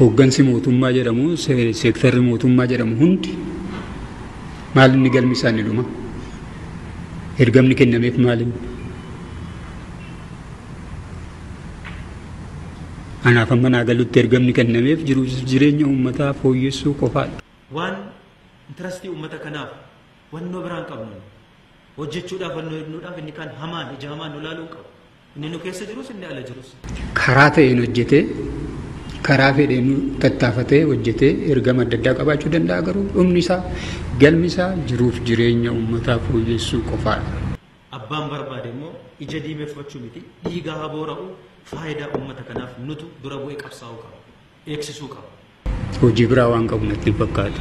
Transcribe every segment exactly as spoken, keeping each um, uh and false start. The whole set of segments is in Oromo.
Hooggansi mootummaa jedhamu seektarri mootummaa jedhamu hundi maal inni galmi isaanii dhuma? Ergamni kennameef maaliin? Anaaf amma naa galutti ergamni kennameef jireenya uummataa fooyyessuu qofaadha. Waan intarastii uummata kanaaf wannoo biraan qabnu hojjechuudhaaf wannoo ibnuudhaaf inni kan hamaan ija hamaan nu laaluu qabu. Inni nu keessa jirus inni ala jirus. Karaa ta'een hojjetee karaa fedheen tattaafatee hojjetee ergama adda addaa qabaachuu danda'a garuu dhumni isaa galmi isaa jiruuf jireenya uummataa fooyyessuu qofaadha. Abbaan barbaade immoo ija diimeeffachuu miti dhiigaa haa boora'u faayidaa uummata kanaaf nutu dura bu'ee qabsaa'uu qaba eegsisuu qaba. Hojii biraa waan qabu natti hin fakkaatu.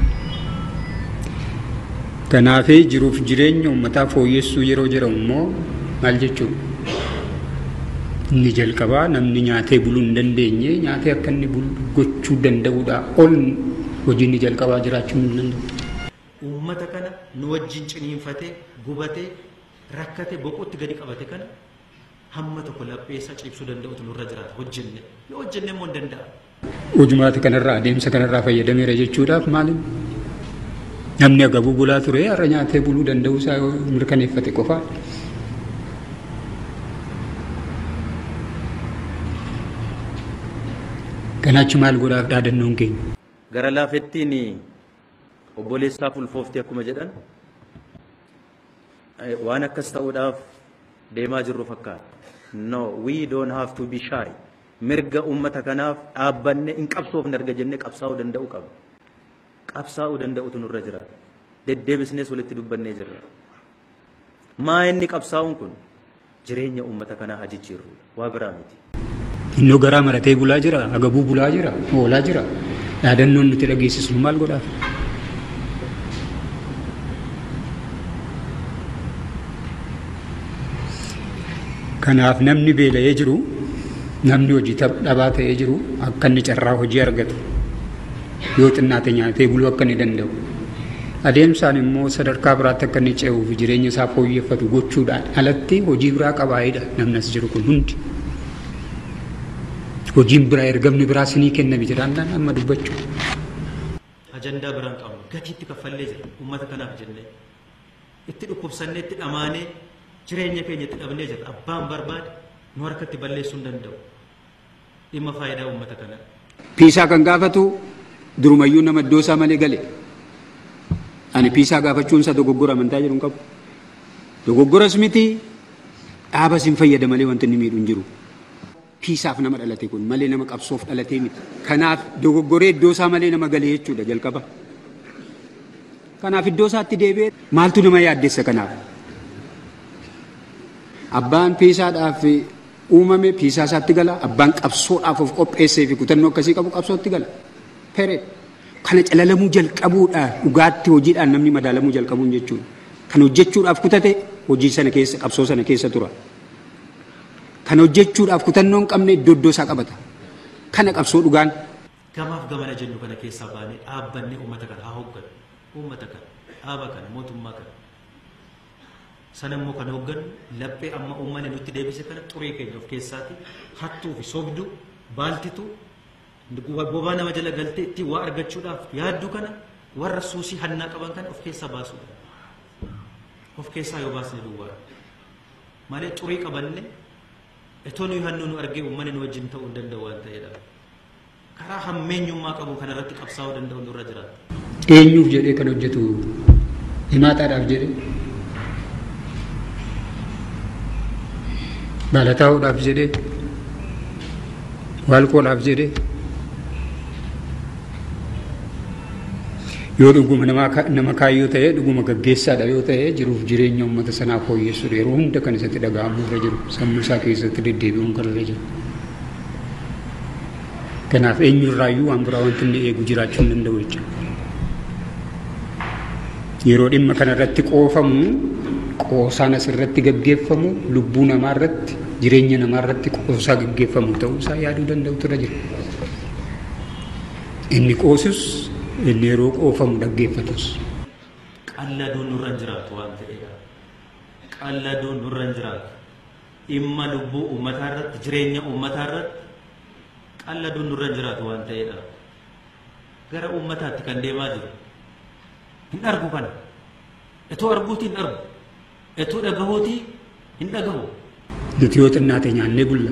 Kanaafii jiruuf jireenya uummataa fooyyessuu yeroo jedhamu immoo maal jechuudha? Inni jalqabaa namni nyaatee buluu hin dandeenye nyaatee akka inni gochuu danda'uudha ol hojii inni jalqabaa jiraachuu hin danda'u. Uummata kana nu wajjin ciniinfatee gubatee rakkate boqotti gadi qabate kana hamma tokko lapheessa ciibsuu danda'utu nurra jiraata hojjenne yoo hojjenne immoo hin danda'a. Ujumaata kanarraa adeemsa kanarraa fayyadameera jechuudhaaf maali? Namni agabuu bulaa ture har'a nyaatee buluu danda'uu isaa mirkaneeffate qofaa. Kanaachi maal godhaaf dhaadannoon keenya? Gara laafettiin obboleessaaf ulfoofte akkuma jedhan waan akkas ta'uudhaaf deemaa jirru fakkaata. No, we don't have to be shy. Mirga uummata kanaaf dhaabbanne hin qabsoofne erga jennee qabsaa'uu danda'uu qabna. Qabsaa'uu danda'utu nurra jiraata. Deddeebisnees walitti dubbannee jirra. Maa inni qabsaa'uun kun jireenya uummata kanaa haa jijjiirru waa biraa miti. Innoo garaa maratee bulaa jira, agabuu bulaa jira, oolaa jira. Dhaadannoon nuti dhageessisnu maal godhaaf? Kanaaf namni beela'ee jiru, namni hojii dhabaa ta'ee jiru akka inni carraa hojii argatu yoo xinnaate nyaatee buluu akka inni danda'u. Adeemsaan immoo sadarkaa biraatti akka inni ce'uu fi jireenya isaa fooyyeffatu gochuudhaan alatti hojii biraa qabaa'edha namni as jiru kun hundi. Hojiin biraa ergamni biraa sinii kenname jedhaan amma dubbachuu. Ajandaa biraan qabnu gatiitti kaffallee jira uummata kanaaf jennee itti dhukkubsannee itti dhamaanee jireenya keenya itti dhabnee jira abbaan barbaade nu harkatti balleessuu hin danda'u dhimma faayidaa uummata kanaa. Piisaa kan gaafatu durumayyuu nama iddoo isaa malee gale. Ani piisaa gaafachuun isaa dogoggora amantaa jedhu hin qabu. Dogoggoras miti dhaabas hin fayyada malee wanti inni miidhu hin jiru. Piisaaf nama dhalate kun malee nama qabsoof dhalatee miti. Kanaaf dogoggoree iddoo isaa malee nama galee jechuudha jalqaba. Kanaaf iddoo isaatti deebi'ee maaltu nama yaaddessa kanaaf? Abbaan piisaadhaaf uumame piisaa isaatti gala. Abbaan qabsoodhaaf of qopheessee fi kutannoo akkasii qabu qabsootti gala. Peree kana calalamuu jalqabuudha dhugaatti hojiidhaan namni madaalamuu jalqabuun jechuudha. Kan hojjechuudhaaf kutate hojii sana keessa qabsoo sana keessa tura. Kan hojjechuudhaaf kutannoo hin qabne iddoo iddoo isaa qabata. Kana qabsoo dhugaan. Gamaaf gamana jennu kana keessaa baanee dhaabbanne uummata kana haa hoogganu. Uummata kana, dhaaba kana, mootummaa kana. Sana immoo kan hoogganu laphee amma uummanni nutti deebise kana xurii keenya of keessaati hattuu fi sobduu baaltituu bobaa nama jala galtee itti waa argachuudhaaf yaaddu kana warra suusii hannaa qaban kana of keessaa baasuudha. Of keessaa yoo baasne duwwaa malee xurii qabanne itoo nuyi hannuu nu argee uummanni nu wajjin ta'uu hin danda'u waan ta'eedha. Karaa hammeenyummaa qabu kanarratti qabsaa'uu danda'u nurra jiraata. Eenyuuf jedhee kan hojjetu himaataadhaaf jedhee baalataa'uudhaaf jedhee waalqoodhaaf jedhee yoo dhuguma nama kaayyoo ta'ee dhuguma gaggeessaadha yoo ta'ee jiruuf jireenya uummata sanaa fooyyessuudha yeroo hunda kan isatti dhaga'amu irra jiru sammuu isaa keessatti deddeebi'uun kan irra jiru. Kanaaf eenyurraayyuu waan biraa wanti inni eegu jiraachuu hin danda'u jechuudha. Yeroo dhimma kanarratti qoofamu qoosaan asirratti gaggeeffamu lubbuu namaarratti jireenya namaarratti qoosaa gaggeeffamu ta'uu isaa yaaduu danda'utu irra jira. Inni qoosus inni yeroo qoofamu dhaggeeffatus. Qalladuun nurra hin jiraatu waan ta'eedha. Qalladuun nurra hin jiraatu. Dhimma lubbuu uummataa irratti jireenya uummataa irratti qalladuun nurra jiraatu waan ta'eedha. Gara uummataatti kan deemaa jiru. Hin argu kana. Etoo arguutii hin argu. Etoo dhagahuutii hin dhagahu. Nuti yoo xinnaate nyaannee bulla.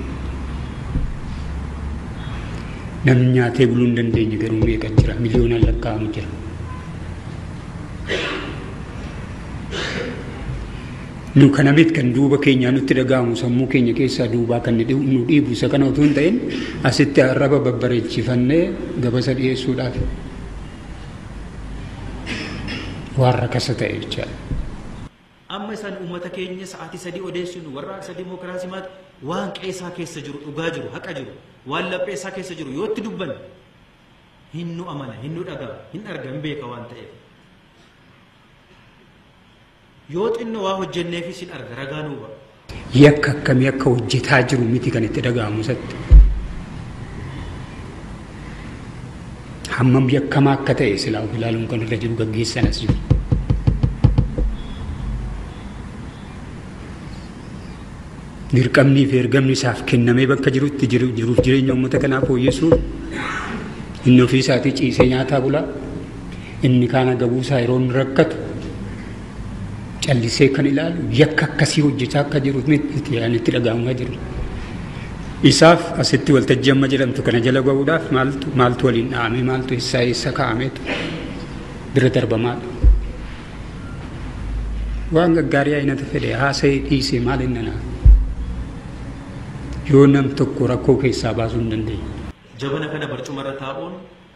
Namni nyaatee buluu hin dandeenye garuu meeqa jira? Miliyoonaan lakkaa'amu jira. Nu kana miti kan duuba keenyaa nutti dhaga'amu sammuu keenya keessaa duubaa kan nu dhiibu isa kana otoo hin ta'in asitti arraba babbareechifannee gabasa dhiyeessuudhaaf waan rakasa ta'e jechaadha. Amma isaan uummata keenya sa'aatii sadii odeessinu warraaqsa dimookiraasii maati waan qeessaa keessa jiru dhugaa jiru haqa jiru waan lapheessaa keessa jiru yoo itti dubbanne hin nu amana hin nu dhaga'a hin arga hin beeka waan ta'eef. Yoo xinnoo waa hojjenneefis hin arga ragaa nuuba. Yakka akkamii akka hojjetaa jiru miti kan itti dhaga'amu isatti. Hammam yakkamaa akka ta'e silaa of ilaaluun kan irra jiru gaggeessan as jiru. Dirqamnii fi ergamni isaaf kennamee bakka jirutti jiruuf jireenya uummata kanaaf fooyyessuuf inni ofii isaatii ciisee nyaataa bulaa inni kaan gabuusaa yeroo inni rakkatu callisee kan ilaalu yakka akkasii hojjechaa akka jiruuf miti yaani itti dhaga'amaa jiru. Isaaf asitti waltajjii amma jedhamtu kana jala ga'uudhaaf maaltu maaltu waliin dhahamee maaltu isaa eessa kaa'ameetu bira darbamaadha. Waan gaggaarii aynata fedhe haasa'ee dhiisee maal hin nanaa. Yoo nam tokko rakkoo keessaa baasuu hin dandeenye. Jabana kana barcumarra taa'uun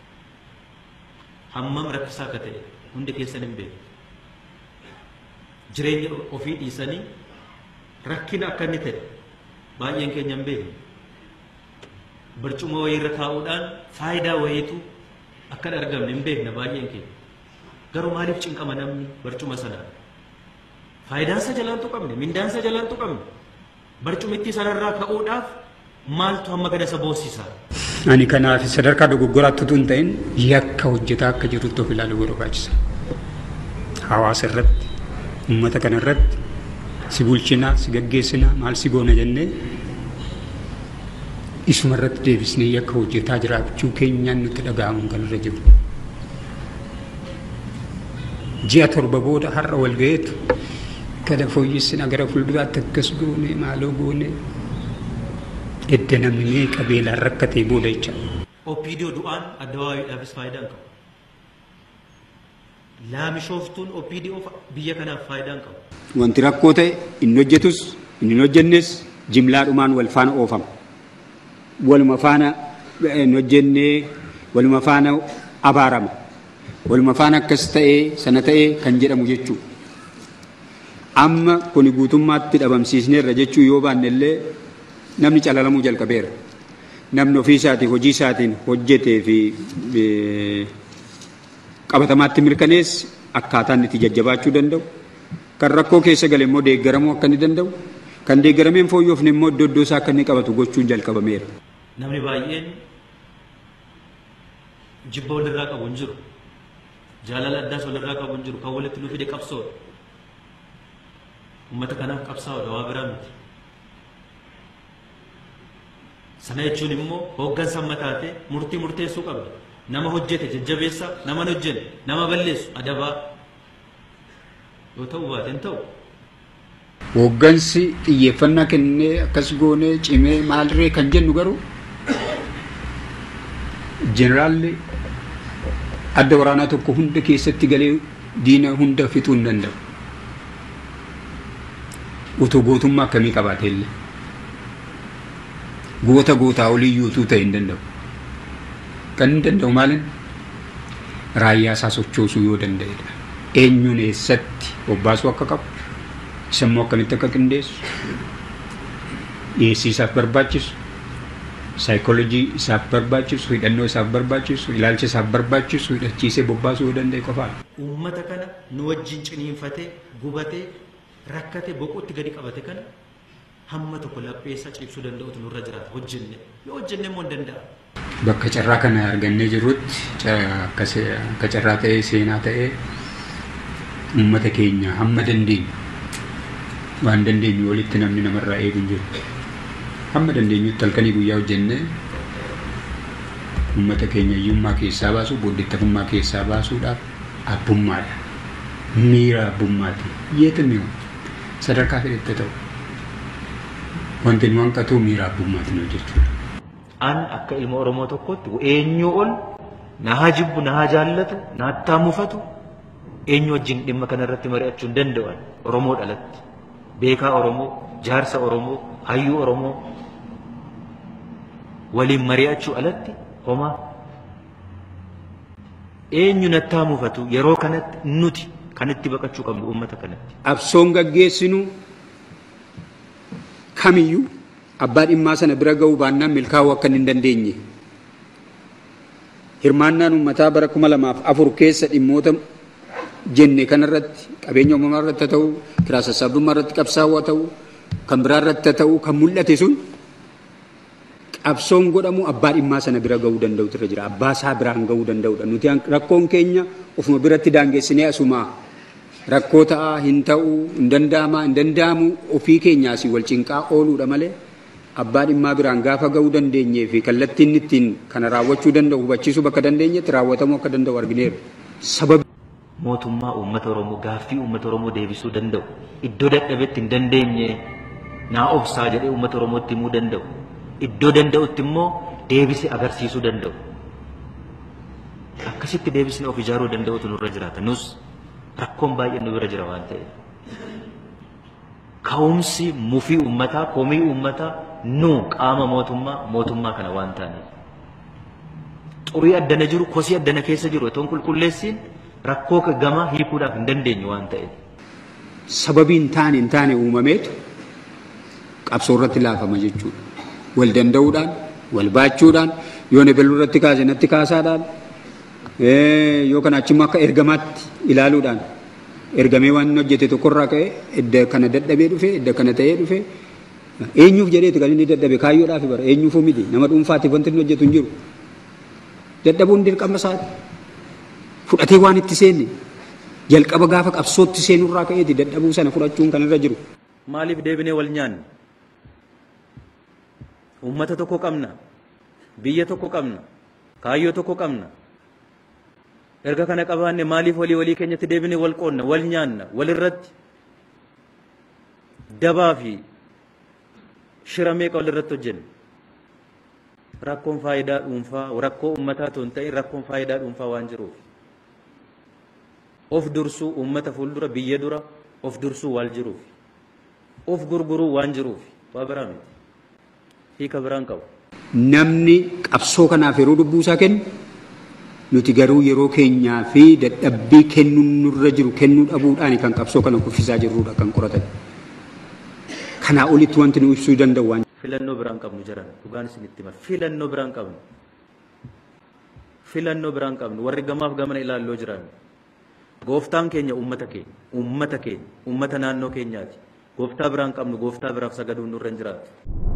hammam rakkisaa akka ta'e hundi keessan hin beeku. Jireenya ofii dhiisanii rakkina akka inni ta'e baay'een keenya hin beekne. Barcuma wayiirra taa'uudhaan faayidaa wayiitu akka hin argamne hin beekna baay'een keenya. Garuu maaliif cinqama namni barcuma sanaa? Faayidaansa jalaantu qabne, mindaansa jalaantu qabne. Barcumitti sanarraa ka'uudhaaf maaltu hamma gada isa boossisa? Ani kanaaf sadarkaa dogoggoraatti utuu hin ta'in yakka hojjetaa akka jirutti of ilaaluu barbaachisa. Hawaasa irratti, uummata kana irratti si bulchinaa, si gaggeessinaa, maal si goona jennee isuma irratti deebisnee yakka hojjetaa jiraachuu keenyaan nutti dhaga'amuun kan irra jiru. Ji'a torba booda har'a wal ga'eetu kada fooyyessina gara fuulduraatti akkas goone maaloo goone edda namni meeqa beelaan rakkatee booda jecha. Opiidiyoo du'aan addawaawiidhaafis faayidaa hin qabu. Laamishooftuun opiidiyoo biyya kanaaf faayidaa hin qabu. Wanti rakkoo ta'e inni hojjetus inni hin hojjennes jimlaadhumaan wal faana oofama. Waluma faana hin hojjennee waluma faana abaarama. Waluma faana akkas ta'ee sana ta'ee kan jedhamu jechuudha. Amma kuni guutummaatti dhabamsiisneerra jechuu yoo baanne illee namni calalamuu jalqabeera. Namni ofii isaatiin hojii isaatiin hojjetee fi qabatamaatti mirkaneessi akkaataan itti jajjabaachuu danda'u. Kan rakkoo keessa gale immoo deeggaramuu akka inni danda'u. Kan deeggarameen fooyyofne immoo iddoo iddoo isaa akka inni qabatu gochuun jalqabameera. Namni baay'een jibba walirraa qabu hin jiru. Jaalala addaas walirraa qabu hin jiru. Kan walitti nu fide qabsoodha. Uummata kanaaf qabsaa'udha waa biraa miti. Sana jechuun immoo hooggansa amma taate murtii murteessuu qabda. Nama hojjete jajjabeessa, nama hin hojjenne, nama balleessu adabaa yoo ta'u baate hin ta'u. Hooggansi xiyyeeffannaa kennee akkas goonee cimee maalirree kan jennu garuu jeneraalli adda waraanaa tokko hunda keessatti galee diina hunda fixuu hin danda'u. Utuu gootummaa akkamii qabaate illee goota gootaa oliyyuu utuu ta'e hin danda'u. Kan hin danda'u maalin raayyaa isaa sochoosuu yoo danda'edha. Eenyuun eessatti bobbaasuu akka qabu, sammuu akkamitti akka qindeessu, dhiyeessii isaaf barbaachisu, saayikoolojii isaaf barbaachisu, hidhannoo isaaf barbaachisu, ilaalcha isaaf barbaachisu, hidhachiisee bobbaasuu yoo danda'e qofaadha. Uummata kana nu wajjin ciniinfatee gubatee rakkate boquutti gadi qabate kana hamma tokko lapheessa cibsuu danda'utu nurra jiraata hojjenne yoo hojjenne immoo hin danda'a. Bakka carraa kana argannee jirrutti akka carraa ta'ee seenaa ta'ee uummata keenya hamma dandeenyu waan dandeenyu walitti namni namarraa eegu hin jiru. Hamma dandeenyutti halkanii guyyaa hojjennee uummata keenya hiyyummaa keessaa baasu booddeeffamummaa keessaa baasuudhaaf abbummaadha. Miira abbummaati. Yeetami sadarkaa fedhette ta'u wanti nu hanqatu miira abbummaati nu jechuudha. An akka ilma Oromoo tokkotti eenyu ol na haa jibbu na haa jaallatu na hattaa mufatu eenyu wajjin dhimma kanarratti mari'achuu hin danda'an Oromoo dhalatti beekaa Oromoo jaarsa Oromoo hayyuu Oromoo waliin mari'achuu alatti homaa eenyu nattaa mufatu yeroo kanatti nuti kanatti baqachuu qabnu uummata kanatti. Absoon gaggeessinu kamiyyuu abbaa dhimmaa sana bira ga'uu baannaan milkaa'uu akka hin dandeenye. Hirmaannaan uummataa bara kuma lamaaf afur keessa dhimmoota jenne kanarratti qabeenya uumamaa irratti ta'u kiraa sassaabdummaa irratti qabsaa'uu ta'u kan biraa irratti ta'u kan mul'ate sun qabsoon godhamu abbaa dhimmaa sana bira ga'uu danda'utu irra jira. Abbaa isaa biraan ga'uu danda'udha. Nuti rakkoon keenya ofuma biratti daangessinee asumaa rakkoo ta'aa hin ta'uu hin danda'amaa hin danda'amu ofii keenyaas wal cinqaa ooluudha malee abbaa dhimmaa biraan gaafa ga'uu dandeenyee fi kallattiin ittiin kana raawwachuu danda'u hubachiisuu bakka dandeenyetti raawwatamuu akka danda'u argineera. Sababi mootummaa uummata Oromoo gaaffii uummata Oromoo deebisuu danda'u iddoo dadhabetti hin dandeenye naa obsaa jedhee uummata Oromootti himuu danda'u iddoo danda'utti immoo deebisee agarsiisuu danda'u. Akkasitti deebisnee of ijaaruu danda'utu nurra jiraata. Nus rakkoon baay'een nu bira jira waan ta'eef. Ka'umsi mufii uummataa komii uummataa nu qaama mootummaa mootummaa kana waan ta'aniif. Xurii addana jiru kosii addana keessa jiru otoo qulqulleessiin rakkoo gamaa hiikuudhaaf hin dandeenyu waan ta'eef. Sababii hin taane hin taane uumameetu qabsoo irratti laafama jechuudha. Wal danda'uudhaan wal baachuudhaan yoo nebeluu irratti kaase natti kaasaadhaan yoo kana achimmoo akka ergamaatti ilaaluudhaan ergamee waan inni hojjete tokkorraa ka'e edda kana dadhabee dhufe edda kana ta'ee dhufe eenyuuf jedheeti kan inni dadhabe kaayyoodhaaf bara eenyuufuu miti nama dhuunfaatiif wanti inni hojjetu hin jiru. Dadhabuun dirqama isaati. Fudhatee waan itti seenne jalqaba gaafa qabsootti seenurraa ka'eeti dadhabuu sana fudhachuun kan irra jiru. Maaliif deebinee wal nyaanne? Uummata tokko qabna, biyya tokko qabna, kaayyoo tokko qabna. Erga kana qabaanne maaliif walii walii keenyatti deebinee wal qoonna, wal nyaanna, walirratti dabaa fi shira meeqa walirratti hojjenna. Rakkoon faayidaa dhuunfaa, rakkoo uummataa osoo hin ta'in rakkoon faayidaa dhuunfaa waan jiruuf. Of dursuu uummata fuuldura biyya dura of dursuu waan jiruuf. Of gurguruu waan jiruuf. Waa biraa miti. Hiika biraan qabu. Namni qabsoo kanaaf yeroo lubbuu isaa kennu nuti garuu yeroo keenyaa fi dadhabbii kennuun nurra jiru kennuu dhabuudhaan kan qabsoo kana kuffisaa jirrudha kan qoratan. Kanaa olitti wanti nu ibsuu danda'u waan. Filannoo biraan qabnu jiran dhugaan isinitti hima. Filannoo biraan qabnu. Filannoo biraan qabnu warri gamaaf gamana ilaalloo jiran. Gooftaan keenya uummata keenya, uummata keenya, uummata naannoo keenyaati. Gooftaa biraan qabnu gooftaa biraaf sagaduun nurra hin jiraatu.